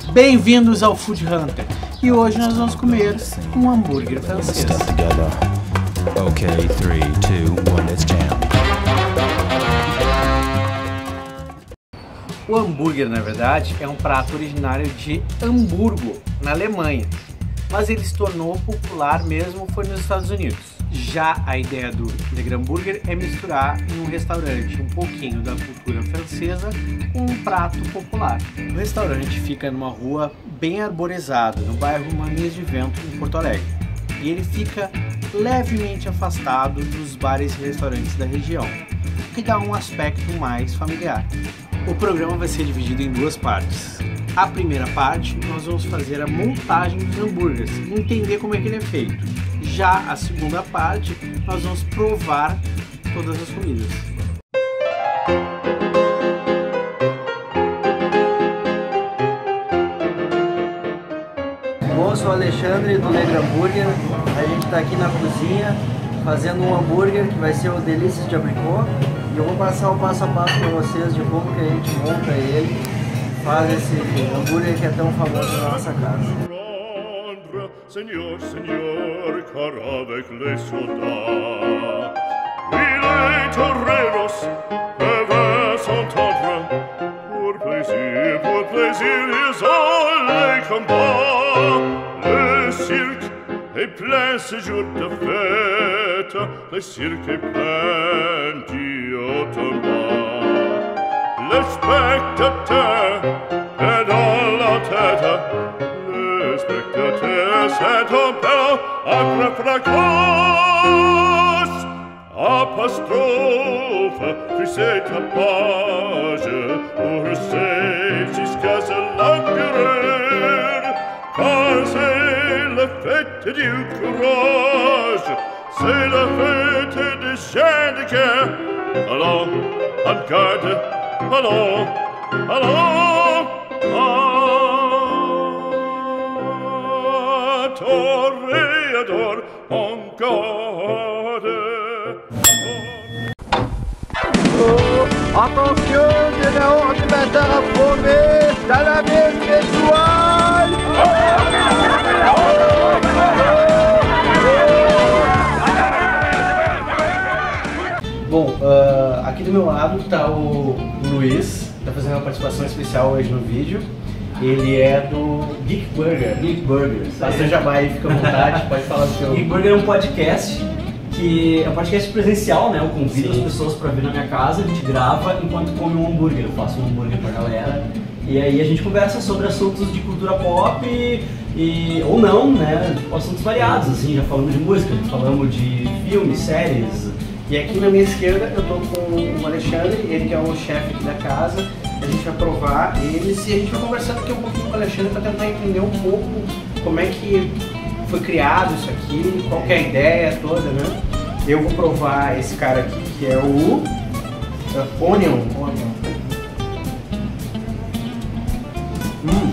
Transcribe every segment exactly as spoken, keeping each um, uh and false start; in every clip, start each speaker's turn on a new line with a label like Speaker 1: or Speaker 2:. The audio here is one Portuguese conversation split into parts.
Speaker 1: Bem-vindos ao Food Hunter. E hoje nós vamos comer um hambúrguer francês.
Speaker 2: Ok, three, two, one, let's jam.
Speaker 1: O hambúrguer, na verdade, é um prato originário de Hamburgo, na Alemanha, mas ele se tornou popular mesmo foi nos Estados Unidos. Já a ideia do Le Grand Burger é misturar em um restaurante um pouquinho da cultura francesa com um prato popular. O restaurante fica numa rua bem arborizada, no bairro Manias de Vento, em Porto Alegre, e ele fica levemente afastado dos bares e restaurantes da região, o que dá um aspecto mais familiar. O programa vai ser dividido em duas partes. A primeira parte, nós vamos fazer a montagem dos hambúrgueres e entender como é que ele é feito. Já a segunda parte, nós vamos provar todas as comidas.
Speaker 3: Bom, eu sou o Alexandre do Le Grand Burger. A gente está aqui na cozinha fazendo um hambúrguer que vai ser o Delícias de Abricot. E eu vou passar o passo a passo para vocês de como que a gente monta ele, faz esse hambúrguer que é tão famoso na nossa casa.
Speaker 4: Seigneur, Seigneur, car avec les soldats, oui, les toreros peuvent s'entendre, pour plaisir, pour plaisir, ils ont les combats. Le cirque est plein ce jour de fête, le cirque est plein du haut en bas. Le spectateur est dans la tête, le spectateur c'est un peu après fracasse, apostrophe, puis c'est tapage, pour c'est jusqu'à se l'empereur, car c'est la fête du courage, c'est la fête des gens de guerre. Allons, en garde, allons, allons, à toréador, en garde.
Speaker 3: Attention, c'est l'heure du matin à promet, dans la même étoile.
Speaker 1: Bom, uh, aqui do meu lado está o Luiz, está fazendo uma participação especial hoje no vídeo. Ele é do Geek Burger.
Speaker 5: Geek Burger.
Speaker 1: Faça jabá aí, fica à vontade, pode falar do seu...
Speaker 5: Geek Burger é um podcast que é um podcast presencial, né? Eu convido Sim. as pessoas para vir na minha casa, a gente grava enquanto come um hambúrguer. Eu faço um hambúrguer pra galera e aí a gente conversa sobre assuntos de cultura pop e, e ou não, né? Assuntos variados, assim, já falamos de música, já falamos de filmes, séries.
Speaker 1: E aqui na minha esquerda eu tô com o Alexandre, ele que é o chefe aqui da casa. A gente vai provar eles e a gente vai conversando aqui um pouquinho com o Alexandre para tentar entender um pouco como é que foi criado isso aqui, qual que é a ideia toda, né? Eu vou provar esse cara aqui que é o uh, Onion. Onion. Hum.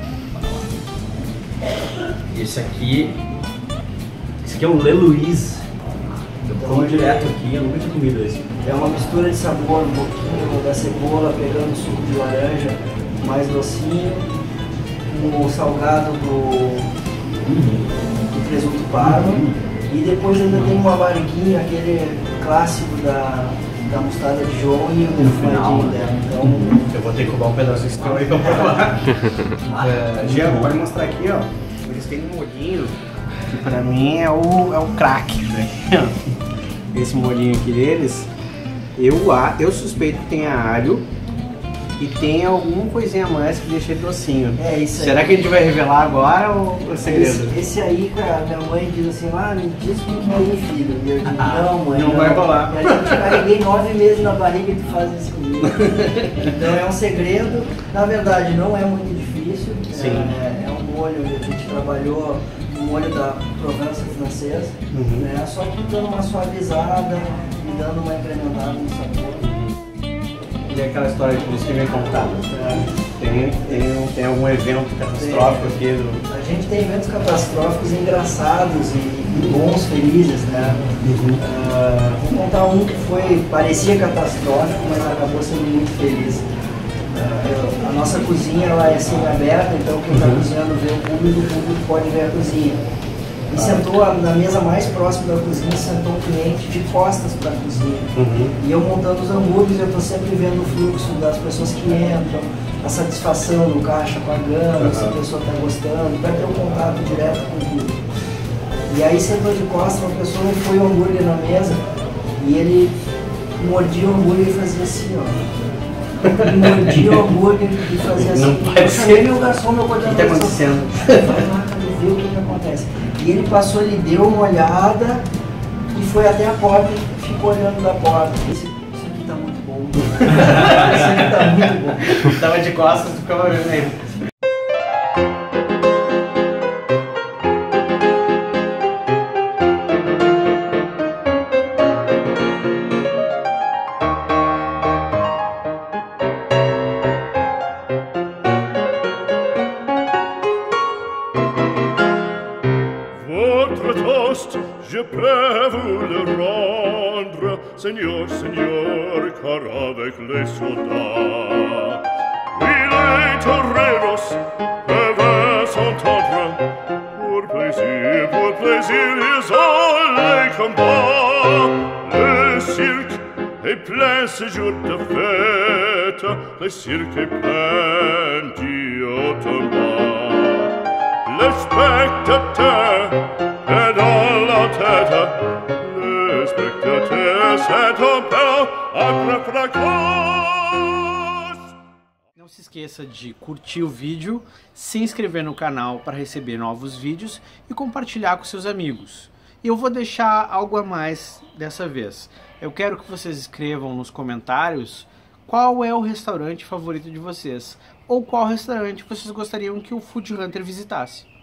Speaker 5: Esse aqui, esse aqui é o Le Louise. Eu como direto aqui, eu nunca tinha comido esse.
Speaker 3: É uma mistura de sabor, um pouquinho da cebola pegando o suco de laranja mais docinho, com o salgado do, do presunto parma, e depois ainda tem um amarguinho, aquele clássico da, da mostarda de João e o defumadinho dela. Então,
Speaker 1: eu vou ter que roubar um pedaço desse teu aí pra provar. uh, Jean, pode mostrar aqui, ó. Eles têm um molhinho que pra mim é o, é o crack, né? Esse molhinho aqui deles, eu, eu suspeito que tenha alho e tem alguma coisinha a mais que deixa ele docinho.
Speaker 3: É isso aí.
Speaker 1: Será que a gente vai revelar agora ou é segredo?
Speaker 3: Esse, esse aí, cara, minha mãe diz assim, ah, me diz como que é aí, filho. E eu digo, não, mãe.
Speaker 1: Não, não vai rolar.
Speaker 3: E a gente carreguei nove meses na barriga e tu faz isso comigo. Então é um segredo. Na verdade, não é muito difícil.
Speaker 1: Sim.
Speaker 3: É, é um molho, a gente trabalhou o molho da Provence francesa, uhum. né? Só que dando uma suavizada e dando uma incrementada no sabor.
Speaker 1: E aquela história que você vem contar? Tem, tem, tem algum evento catastrófico aqui? Do...
Speaker 3: A gente tem eventos catastróficos engraçados e bons, felizes, né? Uhum. Uh, vou contar um que foi, parecia catastrófico, mas acabou sendo muito feliz. Uh, eu, A nossa cozinha ela é semi-aberta, então quem está cozinhando vê o público, o público pode ver a cozinha. E sentou na mesa mais próxima da cozinha, sentou um cliente de costas para a cozinha. Uhum. E eu montando os hambúrgueres, eu estou sempre vendo o fluxo das pessoas que entram, a satisfação do caixa pagando, uhum. se a pessoa está gostando, para ter um contato direto com o público. E aí sentou de costas uma pessoa e foi o hambúrguer na mesa, e ele mordia o hambúrguer e fazia assim, ó. Mordia o hambúrguer e fazia assim.
Speaker 5: Não pode ser.
Speaker 3: Eu chamei meu garçom, meu coordenador.
Speaker 5: O que está acontecendo?
Speaker 3: Vai lá, cara, vê o que, que acontece. E ele passou, ele deu uma olhada e foi até a porta e ficou olhando da porta. Esse, isso aqui tá muito bom. Isso aqui tá muito bom.
Speaker 5: Tava de costas, ficava olhando aí.
Speaker 4: Je peux vous le rendre, Seigneur, Seigneur, car avec les soldats, oui, les toreros peuvent s'entendre, pour plaisir, pour plaisir, ils ont les combats. Le cirque est plein ce jour de fête, le cirque est plein d'automate. Le spectateur est dans la tête, le spectateur c'est un peu après fracasse.
Speaker 1: Não se esqueça de curtir o vídeo, se inscrever no canal para receber novos vídeos e compartilhar com seus amigos. E eu vou deixar algo a mais dessa vez. Eu quero que vocês escrevam nos comentários qual é o restaurante favorito de vocês ou qual restaurante vocês gostariam que o Food Hunter visitasse.